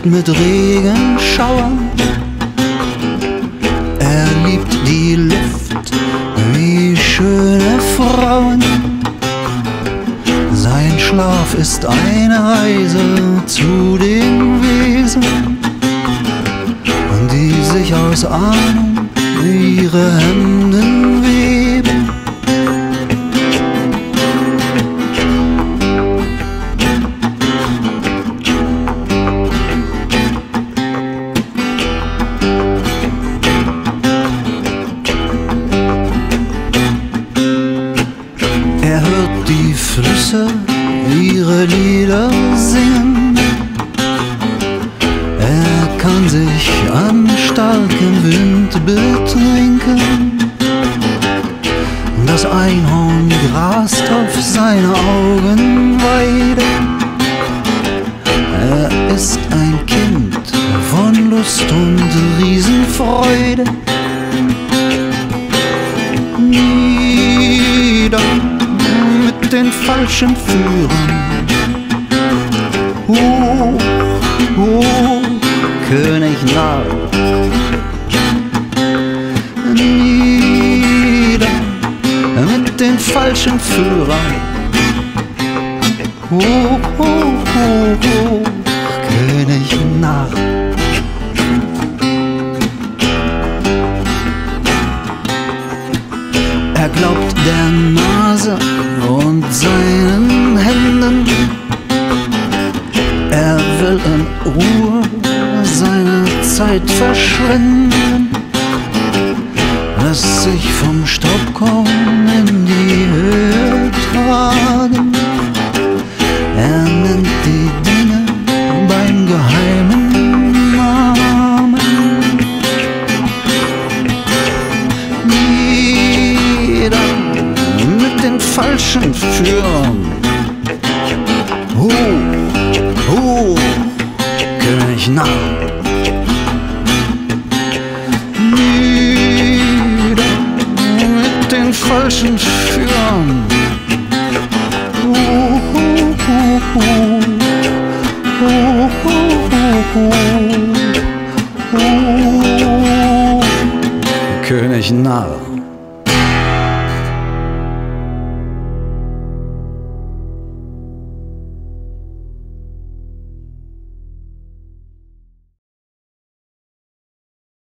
Nacht mit Regenschauern. Er liebt die Luft wie schöne Frauen. Sein Schlaf ist eine Reise zu den Wesen, die sich aus Ahnung ihre Hemden weben. Er hört die Flüsse ihre Lieder singen. Er kann sich an starkem Wind betrinken. Das Einhorn grast auf seine Augenweide. Er ist ein Kind von Lust und Riesenfreude. Nieder mit den falschen Führern, hoch, hoch, König Narr. Nieder mit den falschen Führern, hoch, hoch, hoch, hoch, König Narr. Er glaubt der Nase und seinen Händen. Er will in Ruhe seine Zeit verschwenden. Lässt sich vom Staubkorn in die Höhe tragen. Er nennt die Dinge beim geheimen Namen. Mit den falschen Führern, hoch, hoch, König Narr. Nieder mit den falschen Führern, hoch, hoch, hoch, hoch, hoch, hoch, hoch, König Narr.